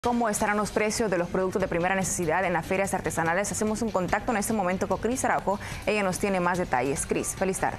¿Cómo estarán los precios de los productos de primera necesidad en las ferias artesanales? Hacemos un contacto en este momento con Cris Araujo. Ella nos tiene más detalles. Cris, feliz tarde.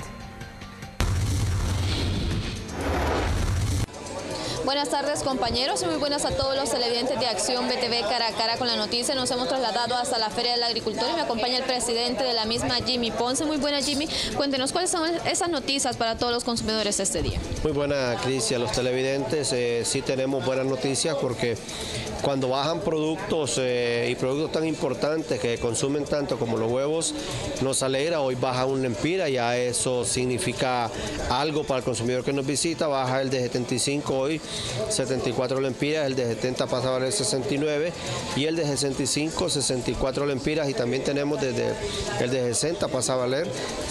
Buenas tardes, compañeros, y muy buenas a todos los televidentes de Acción BTV Cara a Cara con la Noticia. Nos hemos trasladado hasta la Feria del Agricultor y me acompaña el presidente de la misma, Jimmy Ponce. Muy buena, Jimmy. Cuéntenos cuáles son esas noticias para todos los consumidores este día. Muy buena, Cris, y a los televidentes. Sí tenemos buenas noticias porque cuando bajan productos y productos tan importantes que consumen tanto como los huevos, nos alegra. Hoy baja un lempira, ya eso significa algo para el consumidor que nos visita. Baja el de 75 hoy, 74 lempiras, el de 70 pasa a valer 69 y el de 65, 64 lempiras, y también tenemos desde el de 60 pasa a valer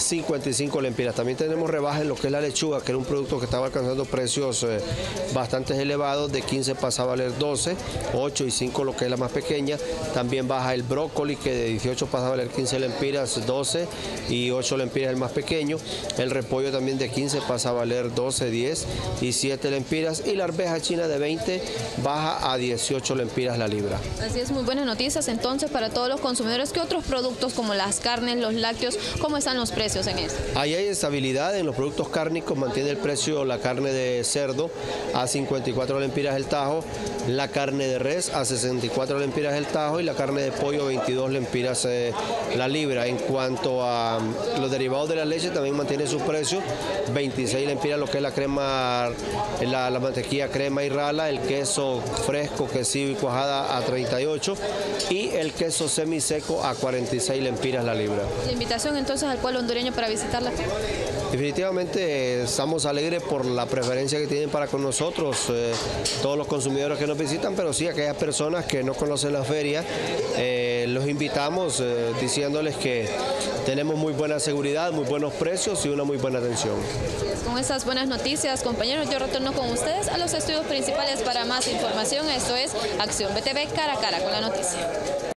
55 lempiras. También tenemos rebaja en lo que es la lechuga, que era un producto que estaba alcanzando precios bastante elevados. De 15 pasa a valer 12, 8 y 5 lo que es la más pequeña. También baja el brócoli, que de 18 pasa a valer 15 lempiras, 12 y 8 lempiras el más pequeño. El repollo también de 15 pasa a valer 12, 10 y 7 lempiras. Y la arveja china de 20 baja a 18 lempiras la libra. Así es, muy buenas noticias entonces para todos los consumidores. ¿Qué otros productos como las carnes, los lácteos, cómo están los precios en esto? Ahí hay estabilidad en los productos cárnicos. Mantiene el precio la carne de cerdo a 54 lempiras el tajo, la carne de res a 64 lempiras el tajo y la carne de pollo 22 lempiras la libra. En cuanto a los derivados de la leche, también mantiene su precio, 26 lempiras lo que es la crema, la mantequilla crema y rala, el queso fresco, quesillo y cuajada a 38 y el queso semiseco a 46 lempiras la libra. La invitación entonces al pueblo hondureño para visitarla. Definitivamente estamos alegres por la preferencia que tienen para con nosotros, todos los consumidores que nos visitan, pero sí aquellas personas que no conocen la feria, los invitamos diciéndoles que tenemos muy buena seguridad, muy buenos precios y una muy buena atención. Con estas buenas noticias, compañeros, yo retorno con ustedes a los estudios principales para más información. Esto es Acción BTV Cara a Cara con la Noticia.